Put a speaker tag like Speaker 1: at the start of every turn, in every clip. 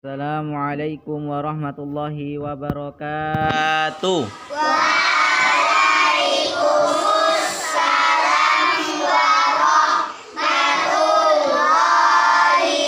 Speaker 1: Assalamualaikum warahmatullahi wabarakatuh.
Speaker 2: Waalaikumsalam warahmatullahi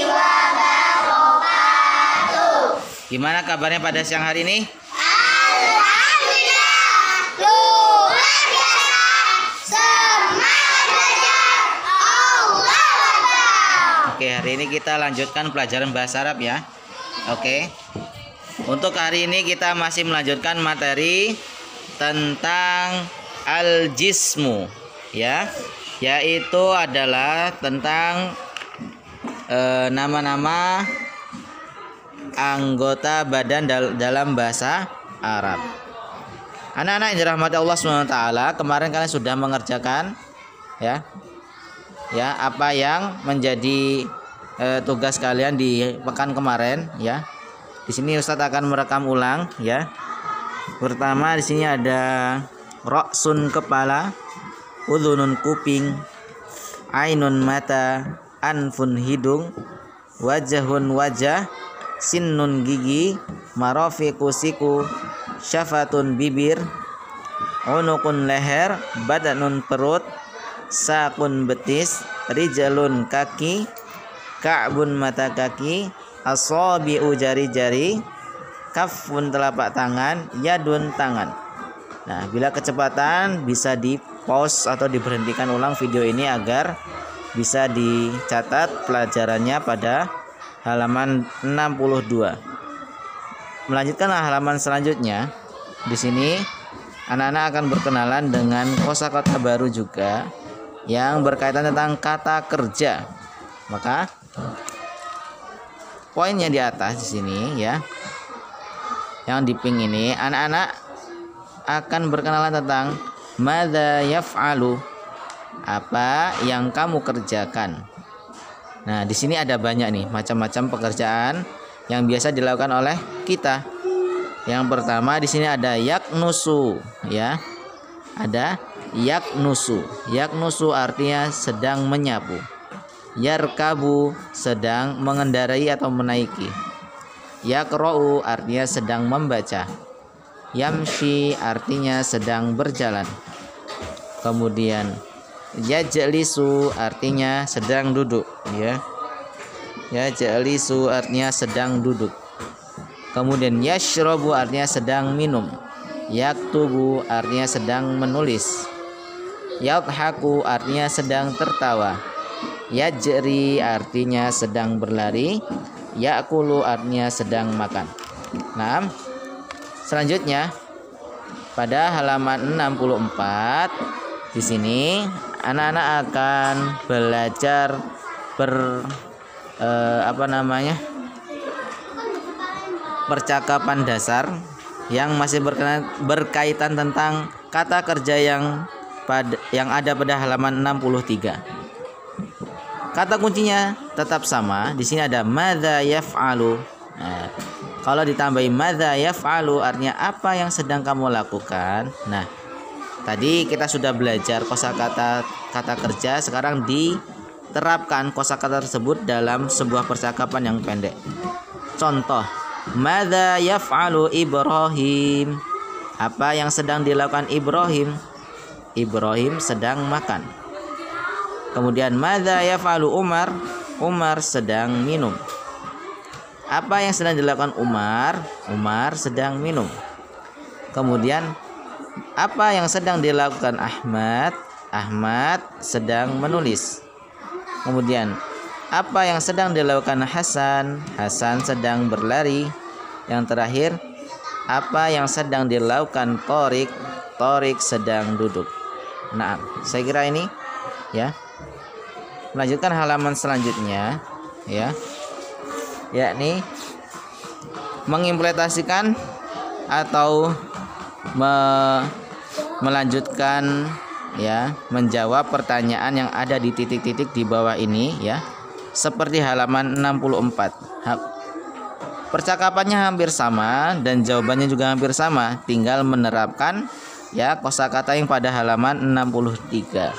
Speaker 2: wabarakatuh.
Speaker 1: Gimana kabarnya pada siang hari ini?
Speaker 2: Alhamdulillah, luar biasa. Semangat belajar. Allah Akbar.
Speaker 1: Oke, hari ini kita lanjutkan pelajaran bahasa Arab ya. Oke. Untuk hari ini kita masih melanjutkan materi tentang al-jismu ya. Yaitu adalah tentang nama-nama anggota badan dalam bahasa Arab. Anak-anak yang dirahmati Allah SWT, kemarin kalian sudah mengerjakan ya apa yang menjadi tugas kalian di pekan kemarin ya. Di sini Ustadz akan merekam ulang ya. Pertama di sini ada ra'sun kepala, udhunun kuping, ainun mata, anfun hidung, wajahun wajah, sinnun gigi, marafiqu siku, syafatun bibir, unukun leher, badanun perut, sakun betis, rijalun kaki, ka'bun mata kaki, asabi'u jari-jari, kafun telapak tangan, yadun tangan. Nah, bila kecepatan bisa di pause atau diberhentikan ulang video ini agar bisa dicatat pelajarannya pada halaman 62. Melanjutkan halaman selanjutnya. Di sini anak-anak akan berkenalan dengan kosakata baru juga yang berkaitan tentang kata kerja. Maka poinnya di atas di sini ya. Yang di pink ini anak-anak akan berkenalan tentang madza yaf'alu, apa yang kamu kerjakan. Nah, di sini ada banyak nih macam-macam pekerjaan yang biasa dilakukan oleh kita. Yang pertama di sini ada yaknusu ya. Ada yaknusu. Yaknusu artinya sedang menyapu. Yarkabu sedang mengendarai atau menaiki. Yakra'u artinya sedang membaca. Yamshi artinya sedang berjalan. Kemudian yajlisu artinya sedang duduk ya. Yajlisu artinya sedang duduk. Kemudian yashrabu artinya sedang minum. Yaktubu artinya sedang menulis. Yadhaku artinya sedang tertawa. Yajri artinya sedang berlari. Yakulu artinya sedang makan. Nah, selanjutnya pada halaman 64 di sini anak-anak akan belajar percakapan dasar yang masih berkaitan tentang kata kerja yang ada pada halaman 63. Kata kuncinya tetap sama. Di sini ada madza yaf'alu. Nah, kalau ditambahin madza yaf'alu artinya apa yang sedang kamu lakukan. Nah, tadi kita sudah belajar kosakata kata kerja, sekarang diterapkan kosakata tersebut dalam sebuah percakapan yang pendek. Contoh, madza yaf'alu Ibrahim. Apa yang sedang dilakukan Ibrahim? Ibrahim sedang makan. Kemudian madza yaf'alu Umar? Umar sedang minum. Apa yang sedang dilakukan Umar? Umar sedang minum. Kemudian apa yang sedang dilakukan Ahmad? Ahmad sedang menulis. Kemudian apa yang sedang dilakukan Hasan? Hasan sedang berlari. Yang terakhir, apa yang sedang dilakukan Thorik? Thorik sedang duduk. Nah, saya kira ini ya. Melanjutkan halaman selanjutnya ya, yakni mengimplementasikan atau melanjutkan ya, menjawab pertanyaan yang ada di titik-titik di bawah ini ya, seperti halaman 64. Percakapannya hampir sama dan jawabannya juga hampir sama, tinggal menerapkan ya kosakata yang pada halaman 63.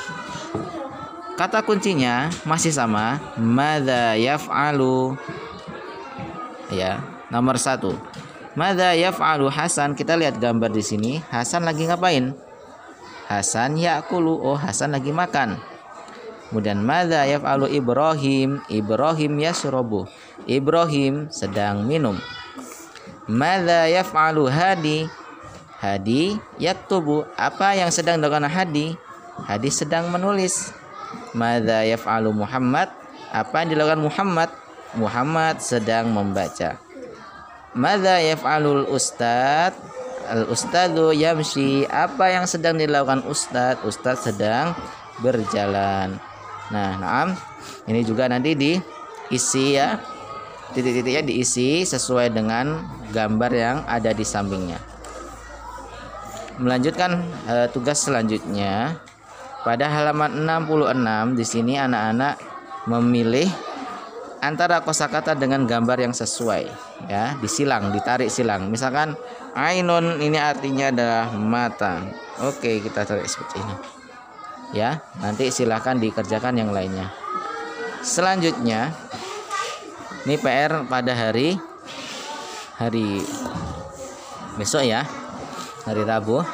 Speaker 1: Kata kuncinya masih sama, madza yaf'alu. Ya, nomor 1. Madza yaf'alu Hasan? Kita lihat gambar di sini. Hasan lagi ngapain? Hasan ya'kulu. Oh, Hasan lagi makan. Kemudian madza yaf'alu Ibrahim? Ibrahim yashrabu. Ibrahim sedang minum. Madza yaf'alu Hadi? Hadi yaktubu. Apa yang sedang dilakukan Hadi? Hadi sedang menulis. Madza yaf'alu Muhammad? Apa yang dilakukan Muhammad? Muhammad sedang membaca. Madza yaf'alul ustad? Al ustadu yamshi. Apa yang sedang dilakukan ustad? Ustad sedang berjalan. Nah, naam. Ini juga nanti diisi ya. Titik-titiknya diisi sesuai dengan gambar yang ada di sampingnya. Melanjutkan tugas selanjutnya. Pada halaman 66 di sini anak-anak memilih antara kosakata dengan gambar yang sesuai, ya, disilang, ditarik silang. Misalkan ainun ini artinya adalah mata. Oke, kita tarik seperti ini. Ya, nanti silahkan dikerjakan yang lainnya. Selanjutnya ini PR pada hari besok ya, hari Rabu.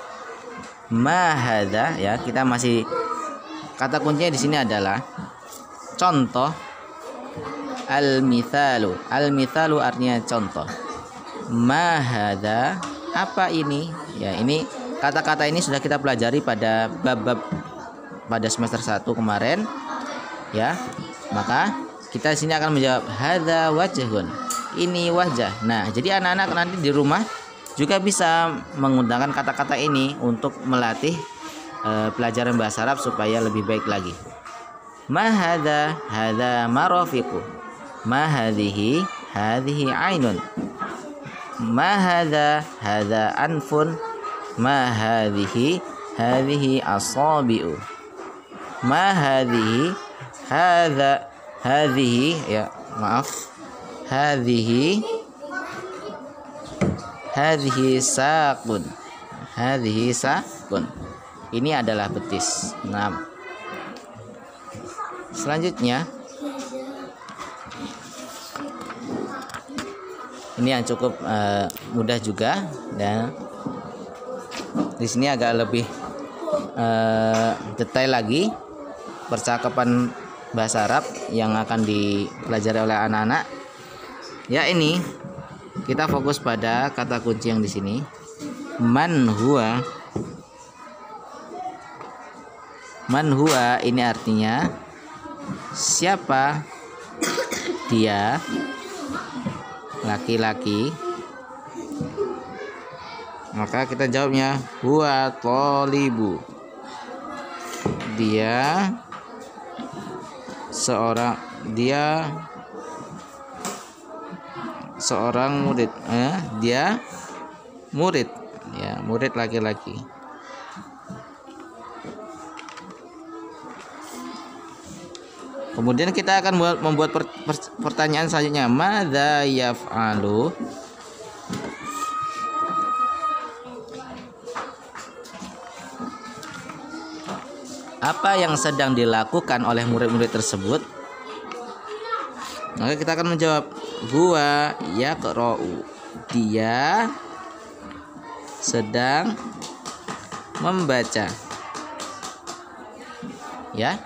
Speaker 1: Mahadza, ya, kita masih kata kuncinya di sini adalah contoh. Al-mithalu. Al-mithalu artinya contoh. Mahadza, apa ini? Ya, ini kata-kata ini sudah kita pelajari pada bab-bab pada semester 1 kemarin. Ya. Maka kita di sini akan menjawab hadza wajhun. Ini wajah. Nah, jadi anak-anak nanti di rumah juga bisa menggunakan kata-kata ini untuk melatih pelajaran bahasa Arab supaya lebih baik lagi. Ma hadza? Hadza marafiqu. Ma hadhihi? Hadhihi ainun. Ma hadza? Hadza anfun. Ma hadhihi? Hadhihi asabi'u. Ma hadhihi? Hadza. Hadhihi, ya, maaf. Hadhihi saqun. Hadhihi saqun. Ini adalah betis. Nah, selanjutnya ini yang cukup mudah juga, dan di sini agak lebih detail lagi percakapan bahasa Arab yang akan dipelajari oleh anak-anak. Ya, ini kita fokus pada kata kunci yang di sini. Man huwa. Man huwa ini artinya siapa dia, laki-laki. Maka kita jawabnya huwa thalibu. Dia seorang murid. Dia murid, ya, murid laki-laki. Kemudian kita akan membuat pertanyaan selanjutnya. Madza yaf'alu? Apa yang sedang dilakukan oleh murid-murid tersebut? Maka kita akan menjawab huwa yaqra'u. Dia sedang membaca. Ya.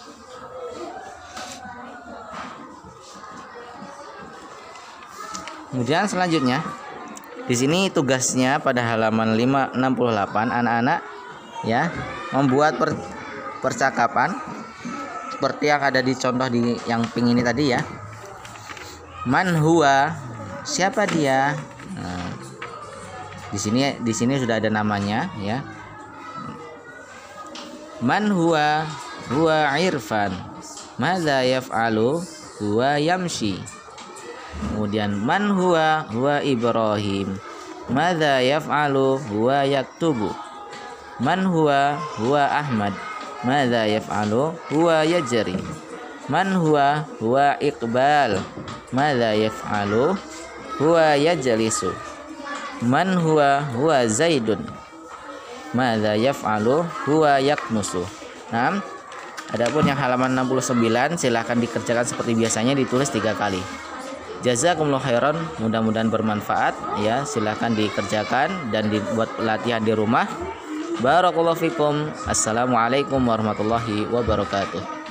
Speaker 1: Kemudian selanjutnya di sini tugasnya pada halaman 568 anak-anak, ya, membuat percakapan seperti yang ada di contoh di yang pink ini tadi, ya. Man huwa, siapa dia? Nah, di sini sudah ada namanya, ya. Man huwa? Huwa Irfan. Madza yaf'alu? Huwa yamshi. Kemudian man huwa? Huwa Ibrahim. Madza yaf'alu? Huwa yaktubu. Man huwa? Huwa Ahmad. Madza yaf'alu? Huwa yajri. Man huwa? Huwa Iqbal. Madza yaf'alu? Huwa yajlisu. Man huwa? Huwa Zaidun. Madza yaf'alu? Huwa yaknusu. Nah, adapun yang halaman 69 silahkan dikerjakan seperti biasanya, ditulis 3 kali. Jazakumullah khairan, mudah-mudahan bermanfaat ya. Silahkan dikerjakan dan dibuat latihan di rumah. Barakallahu fikum. Assalamualaikum warahmatullahi wabarakatuh.